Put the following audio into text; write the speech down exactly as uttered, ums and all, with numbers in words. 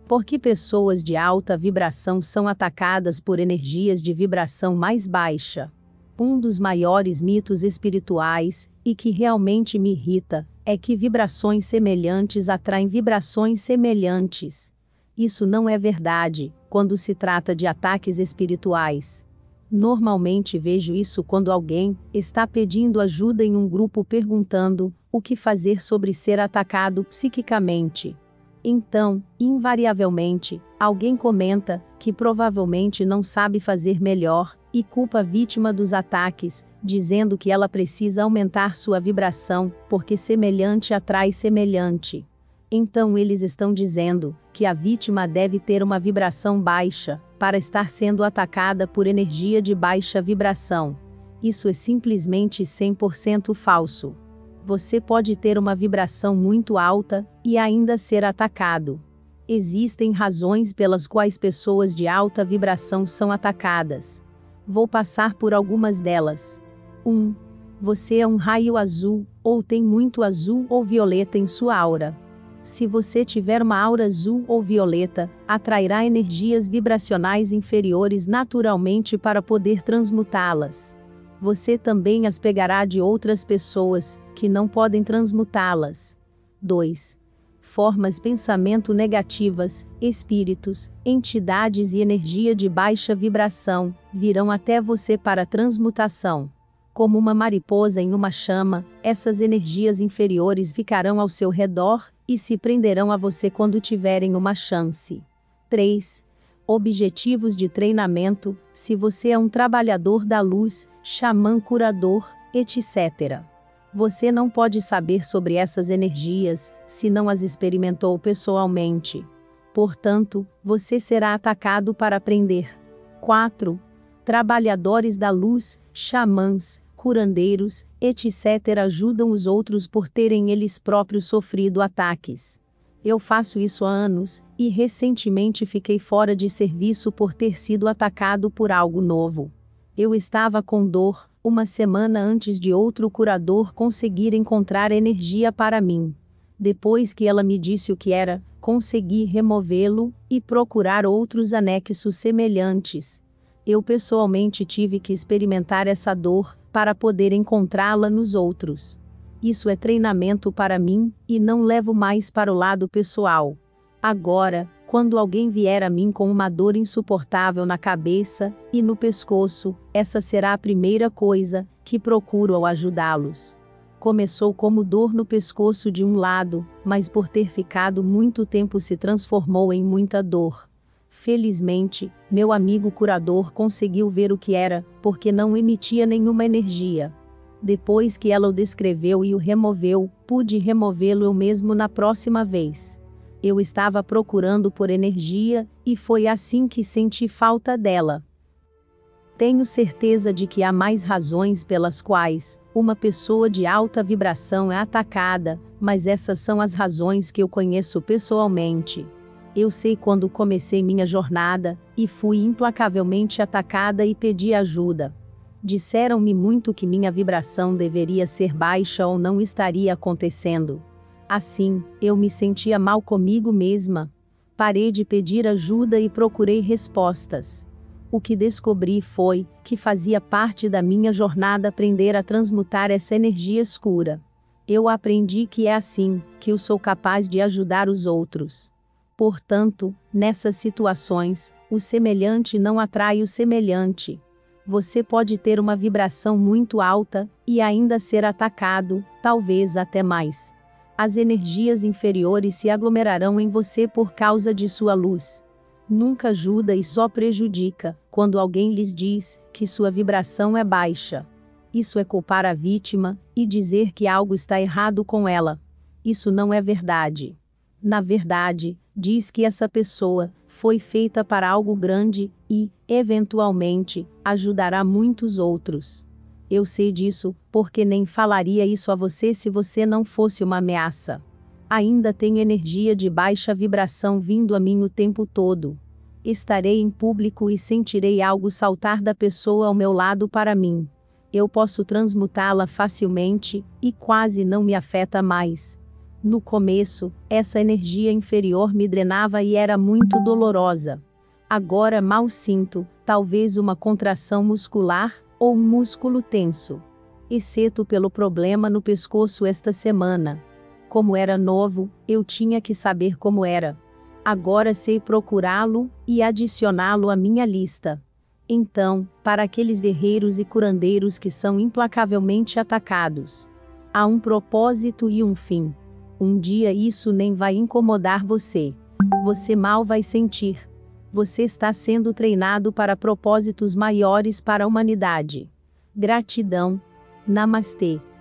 Por que pessoas de alta vibração são atacadas por energias de vibração mais baixa? Um dos maiores mitos espirituais, e que realmente me irrita, é que vibrações semelhantes atraem vibrações semelhantes. Isso não é verdade, quando se trata de ataques espirituais. Normalmente vejo isso quando alguém está pedindo ajuda em um grupo perguntando o que fazer sobre ser atacado psiquicamente. Então, invariavelmente, alguém comenta que provavelmente não sabe fazer melhor e culpa a vítima dos ataques, dizendo que ela precisa aumentar sua vibração, porque semelhante atrai semelhante. Então eles estão dizendo que a vítima deve ter uma vibração baixa para estar sendo atacada por energia de baixa vibração. Isso é simplesmente cem por cento falso. Você pode ter uma vibração muito alta e ainda ser atacado. Existem razões pelas quais pessoas de alta vibração são atacadas. Vou passar por algumas delas. um. Você é um raio azul, ou tem muito azul ou violeta em sua aura. Se você tiver uma aura azul ou violeta, atrairá energias vibracionais inferiores naturalmente para poder transmutá-las. Você também as pegará de outras pessoas, que não podem transmutá-las. dois. Formas pensamento negativas, espíritos, entidades e energia de baixa vibração, virão até você para transmutação. Como uma mariposa em uma chama, essas energias inferiores ficarão ao seu redor, e se prenderão a você quando tiverem uma chance. três. Objetivos de treinamento, se você é um trabalhador da luz, xamã curador, etcétera. Você não pode saber sobre essas energias, se não as experimentou pessoalmente. Portanto, você será atacado para aprender. quatro. Trabalhadores da luz, xamãs, curandeiros, etcétera ajudam os outros por terem eles próprios sofrido ataques. Eu faço isso há anos, e recentemente fiquei fora de serviço por ter sido atacado por algo novo. Eu estava com dor, uma semana antes de outro curador conseguir encontrar energia para mim. Depois que ela me disse o que era, consegui removê-lo, e procurar outros anexos semelhantes. Eu pessoalmente tive que experimentar essa dor, para poder encontrá-la nos outros. Isso é treinamento para mim, e não levo mais para o lado pessoal. Agora, quando alguém vier a mim com uma dor insuportável na cabeça e no pescoço, essa será a primeira coisa que procuro ao ajudá-los. Começou como dor no pescoço de um lado, mas por ter ficado muito tempo se transformou em muita dor. Felizmente, meu amigo curador conseguiu ver o que era, porque não emitia nenhuma energia. Depois que ela o descreveu e o removeu, pude removê-lo eu mesmo na próxima vez. Eu estava procurando por energia, e foi assim que senti falta dela. Tenho certeza de que há mais razões pelas quais uma pessoa de alta vibração é atacada, mas essas são as razões que eu conheço pessoalmente. Eu sei quando comecei minha jornada, e fui implacavelmente atacada e pedi ajuda. Disseram-me muito que minha vibração deveria ser baixa ou não estaria acontecendo. Assim, eu me sentia mal comigo mesma. Parei de pedir ajuda e procurei respostas. O que descobri foi que fazia parte da minha jornada aprender a transmutar essa energia escura. Eu aprendi que é assim que eu sou capaz de ajudar os outros. Portanto, nessas situações, o semelhante não atrai o semelhante. Você pode ter uma vibração muito alta e ainda ser atacado, talvez até mais. As energias inferiores se aglomerarão em você por causa de sua luz. Nunca ajuda e só prejudica quando alguém lhes diz que sua vibração é baixa. Isso é culpar a vítima e dizer que algo está errado com ela. Isso não é verdade. Na verdade, diz que essa pessoa foi feita para algo grande e, eventualmente, ajudará muitos outros. Eu sei disso, porque nem falaria isso a você se você não fosse uma ameaça. Ainda tenho energia de baixa vibração vindo a mim o tempo todo. Estarei em público e sentirei algo saltar da pessoa ao meu lado para mim. Eu posso transmutá-la facilmente, e quase não me afeta mais. No começo, essa energia inferior me drenava e era muito dolorosa. Agora mal sinto, talvez uma contração muscular, ou um músculo tenso. Exceto pelo problema no pescoço esta semana. Como era novo, eu tinha que saber como era. Agora sei procurá-lo, e adicioná-lo à minha lista. Então, para aqueles guerreiros e curandeiros que são implacavelmente atacados. Há um propósito e um fim. Um dia isso nem vai incomodar você. Você mal vai sentir. Você está sendo treinado para propósitos maiores para a humanidade. Gratidão. Namastê.